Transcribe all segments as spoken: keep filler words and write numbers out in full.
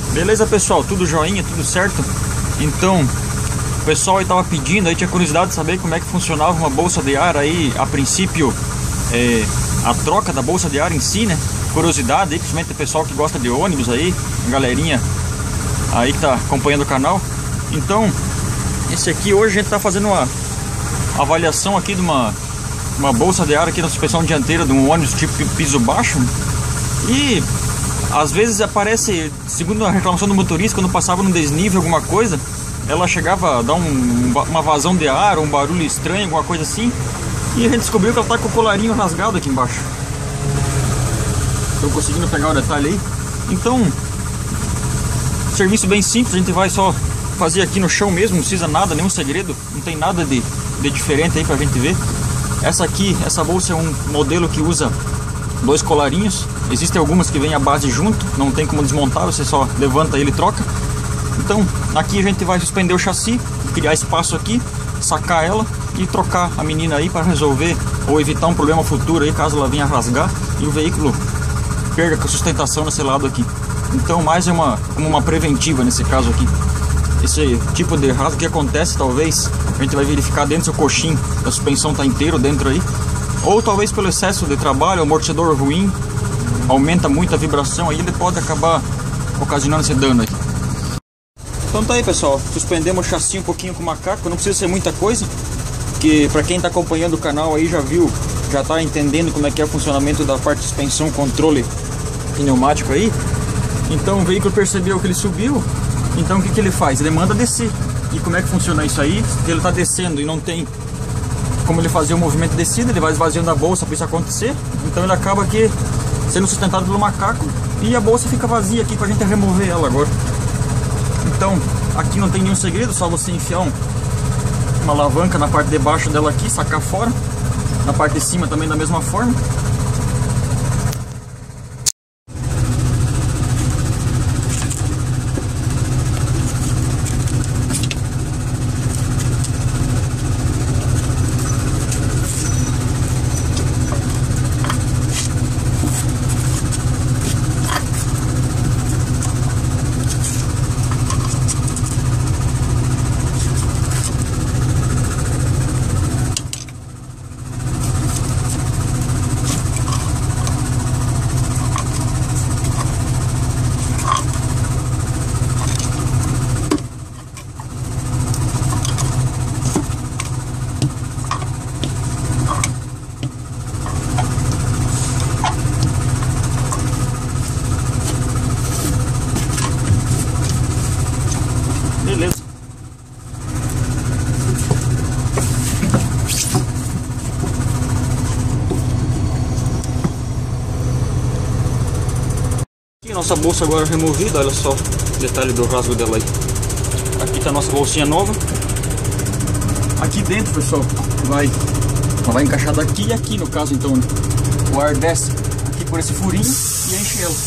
Beleza, pessoal? Tudo joinha, tudo certo? Então, o pessoal aí tava pedindo, aí tinha curiosidade de saber como é que funcionava uma bolsa de ar aí, a princípio, é, a troca da bolsa de ar em si, né? Curiosidade aí, principalmente o pessoal que gosta de ônibus aí, a galerinha aí que tá acompanhando o canal. Então, esse aqui hoje a gente tá fazendo uma avaliação aqui de uma, uma bolsa de ar aqui na suspensão dianteira de um ônibus tipo piso baixo. E às vezes aparece, segundo a reclamação do motorista, quando passava no desnível alguma coisa, ela chegava a dar um, uma vazão de ar, um barulho estranho, alguma coisa assim. E a gente descobriu que ela tá com o colarinho rasgado aqui embaixo. Estou conseguindo pegar o detalhe aí. Então, serviço bem simples, a gente vai só fazer aqui no chão mesmo, não precisa nada, nenhum segredo, não tem nada de, de diferente aí pra gente ver. Essa aqui, essa bolsa é um modelo que usa dois colarinhos. Existem algumas que vêm a base junto, não tem como desmontar, você só levanta ele e troca. Então, aqui a gente vai suspender o chassi, criar espaço aqui, sacar ela e trocar a menina aí para resolver ou evitar um problema futuro aí, caso ela venha rasgar e o veículo perca a sustentação nesse lado aqui. Então, mais é uma, como uma preventiva nesse caso aqui. Esse tipo de rasgo que acontece, talvez a gente vai verificar dentro se o coxim da suspensão está inteiro dentro aí, ou talvez pelo excesso de trabalho, o amortecedor ruim, aumenta muito a vibração aí, ele pode acabar ocasionando esse dano aí. Então tá aí, pessoal, suspendemos o chassi um pouquinho com o macaco, não precisa ser muita coisa, que para quem está acompanhando o canal aí já viu, já está entendendo como é que é o funcionamento da parte de suspensão, controle pneumático aí. Então o veículo percebeu que ele subiu, então o que, que ele faz? Ele manda descer. E como é que funciona isso aí? Se ele está descendo e não tem como ele fazer o movimento de descida, ele vai esvaziando a bolsa para isso acontecer, então ele acaba aqui sendo sustentado pelo macaco e a bolsa fica vazia aqui para a gente remover ela agora. Então aqui não tem nenhum segredo, só você enfiar um, uma alavanca na parte de baixo dela aqui, sacar fora, na parte de cima também da mesma forma. Beleza. Aqui nossa bolsa agora removida, olha só o detalhe do rasgo dela aí. Aqui está a nossa bolsinha nova. Aqui dentro, pessoal, vai, ela vai encaixar daqui e aqui no caso, então, né? O ar desce aqui por esse furinho e enche ela.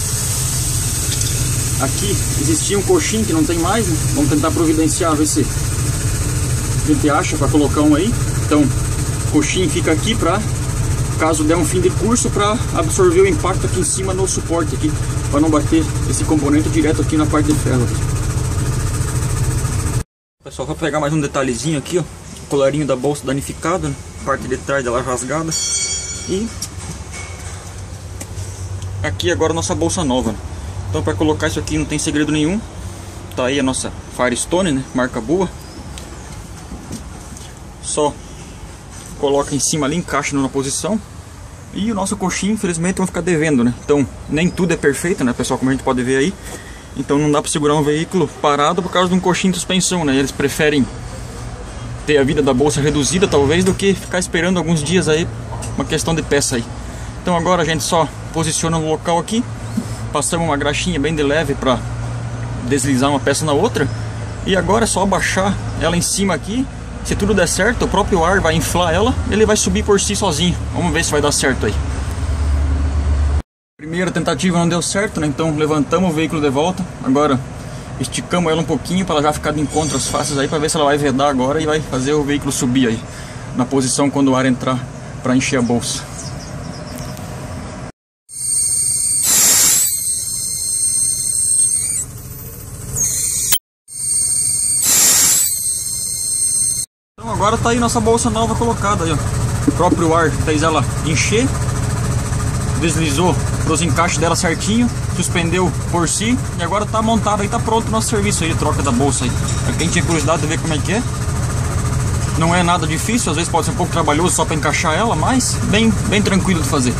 Aqui existia um coxim que não tem mais, né? Vamos tentar providenciar, ver se a gente acha para colocar um aí. Então, o coxim fica aqui para, caso der um fim de curso, para absorver o impacto aqui em cima no suporte aqui, para não bater esse componente direto aqui na parte de ferro. Pessoal, vou pegar mais um detalhezinho aqui, ó, o colarinho da bolsa danificado, né? Parte de trás dela rasgada. E aqui agora a nossa bolsa nova, né? Então, para colocar isso aqui não tem segredo nenhum. Tá aí a nossa Firestone, né? Marca boa. Só coloca em cima ali, encaixa na posição. E o nosso coxinho, infelizmente, vai ficar devendo, né? Então, nem tudo é perfeito, né, pessoal? Como a gente pode ver aí. Então, não dá para segurar um veículo parado por causa de um coxinho de suspensão, né? Eles preferem ter a vida da bolsa reduzida, talvez, do que ficar esperando alguns dias aí, uma questão de peça aí. Então, agora a gente só posiciona no local aqui. Passamos uma graxinha bem de leve para deslizar uma peça na outra. E agora é só abaixar ela em cima aqui. Se tudo der certo, o próprio ar vai inflar ela, ele vai subir por si sozinho. Vamos ver se vai dar certo aí. Primeira tentativa não deu certo, né? Então levantamos o veículo de volta. Agora esticamos ela um pouquinho para ela já ficar de encontro as faces aí, para ver se ela vai vedar agora e vai fazer o veículo subir aí na posição quando o ar entrar para encher a bolsa. agora tá aí nossa bolsa nova colocada aí, ó. O próprio ar fez ela encher, deslizou pros encaixes dela certinho, suspendeu por si e agora tá montado aí, tá pronto o nosso serviço aí de troca da bolsa aí. Pra quem tinha curiosidade de ver como é que é, não é nada difícil, às vezes pode ser um pouco trabalhoso só para encaixar ela, mas bem, bem tranquilo de fazer.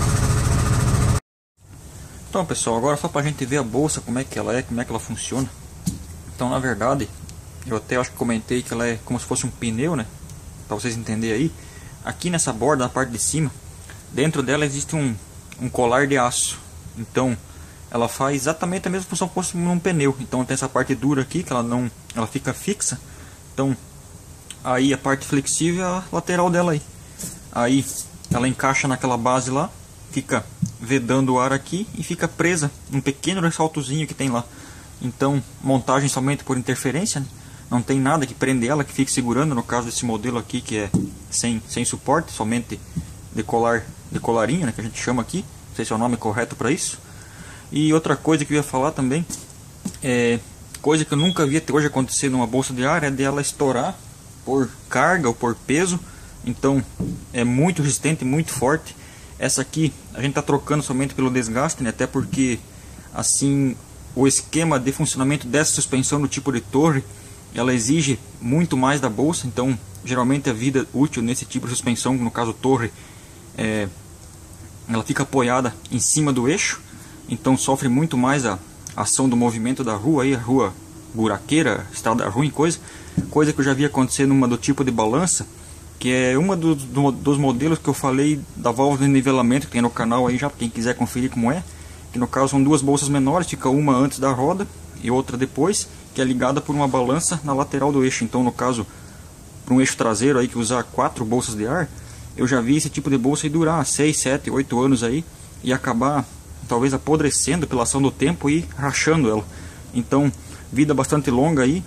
Então pessoal, agora só pra gente ver a bolsa, como é que ela é, como é que ela funciona. Então na verdade, eu até acho que comentei que ela é como se fosse um pneu, né? Pra vocês entenderem aí. Aqui nessa borda, na parte de cima, dentro dela existe um, um colar de aço. Então ela faz exatamente a mesma função que fosse um pneu. Então tem essa parte dura aqui, que ela não, ela fica fixa. Então aí a parte flexível é a lateral dela aí. Aí ela encaixa naquela base lá, fica vedando o ar aqui e fica presa num pequeno ressaltozinho que tem lá. Então montagem somente por interferência, né? Não tem nada que prende ela, que fique segurando, no caso desse modelo aqui que é sem, sem suporte, somente de colar, de colarinho, né, que a gente chama aqui. Não sei se é o nome correto para isso. E outra coisa que eu ia falar também, é coisa que eu nunca vi até hoje acontecer numa bolsa de ar, é dela estourar por carga ou por peso. Então é muito resistente, muito forte. Essa aqui a gente está trocando somente pelo desgaste, né? Até porque assim o esquema de funcionamento dessa suspensão do tipo de torre, ela exige muito mais da bolsa. Então geralmente a vida útil nesse tipo de suspensão, no caso torre, é, ela fica apoiada em cima do eixo, então sofre muito mais a ação do movimento da rua, aí, a rua buraqueira, estrada ruim, coisa coisa que eu já vi acontecer numa do tipo de balança, que é uma do, do, dos modelos que eu falei da válvula de nivelamento, que tem no canal aí já, quem quiser conferir como é, que no caso são duas bolsas menores, fica uma antes da roda e outra depois, que é ligada por uma balança na lateral do eixo. Então no caso, para um eixo traseiro aí que usar quatro bolsas de ar, eu já vi esse tipo de bolsa aí durar seis, sete, oito anos aí e acabar talvez apodrecendo pela ação do tempo e rachando ela. Então vida bastante longa aí,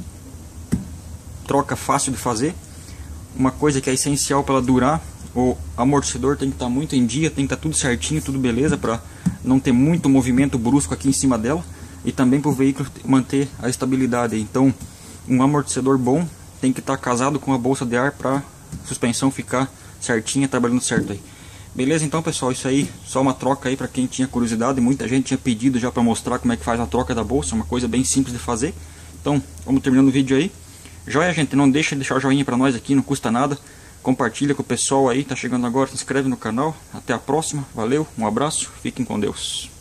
troca fácil de fazer. Uma coisa que é essencial para ela durar, o amortecedor tem que estar muito em dia, tem que estar tudo certinho, tudo beleza, para não ter muito movimento brusco aqui em cima dela, e também para o veículo manter a estabilidade. Então um amortecedor bom tem que estar casado com a bolsa de ar para a suspensão ficar certinha, trabalhando certo aí. Beleza? Então pessoal, isso aí, só uma troca aí para quem tinha curiosidade. Muita gente tinha pedido já para mostrar como é que faz a troca da bolsa, uma coisa bem simples de fazer. Então vamos terminando o vídeo aí. Joia, gente, não deixa de deixar o joinha pra nós aqui, não custa nada. Compartilha com o pessoal aí, tá chegando agora, se inscreve no canal. Até a próxima, valeu, um abraço, fiquem com Deus.